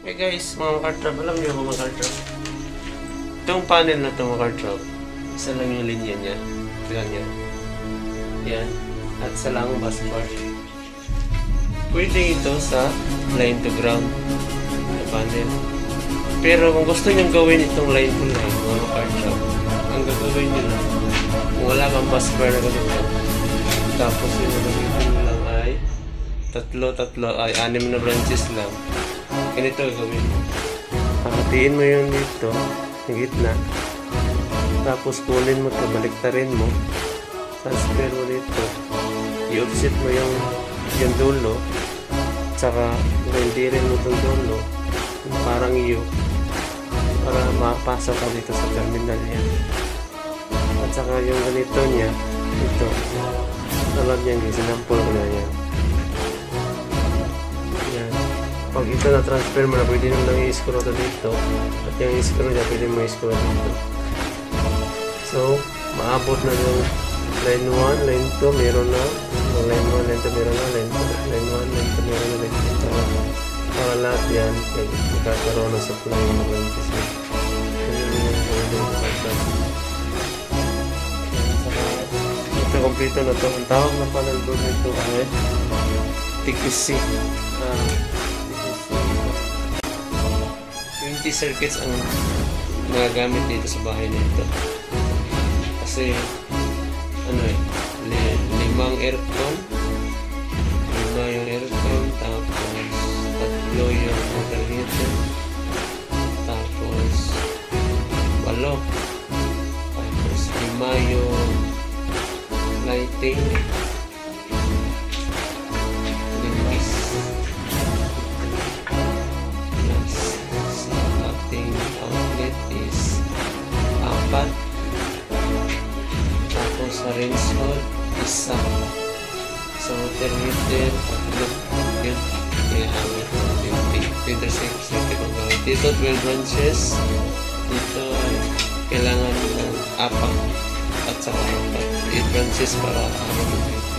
Hey guys, mga car-trap, alam niyo ba mga car-trap? Itong panel na ito mga car-trap, isa lang yung linya niya. Ganyan. Yan. At isa lang ang bus bar. Pwede ito sa line to ground na panel. Pero kung gusto niyong gawin itong line to line, mga car-trap, ang gagawin nyo lang, kung wala kang bus bar na ganito, tapos yung gagawin nyo lang ay tatlo, ay 6 na branches lang. Ganito gawin mo. Pakatiin mo yung dito, yung gitna. Tapos kunin mo ito, baliktarin mo. Transfer mo dito. I-offset mo yung dulo. Tsaka rendirin mo itong dulo. Parang iyo. Para makapasok ka dito sa terminal niya. At saka yung ganito niya, ito. Talab niya, sinampol ko na yan. Pag ito na-transfer mo na, pwede naman lang i-screw ito dito. At yung i-screw niya, pwede mo i-screw dito. So, maabot na yung line 1, line 2, meron na. Line 1, line 2, meron na. Line 2, line 1, line 2, meron na. Line 2, para lahat yan, magkakaroon ng supply ng branches. Ito, kompleto na ito. Ang tawag na panel board nito ay TQC. 20 circuits ang nagagamit dito sa bahay nito. Kasi ano limang aircon, 5 yung aircon, tapos 3 yung water heater, tapos 8, tapos 5 yung lighting, tapos sa rinse hood, isa. So, water heater, 3. Yun. Kaya hangin. 20. Dito, 12 branches. Dito, kailangan ng 4. At saka 4. 8 branches para hangin.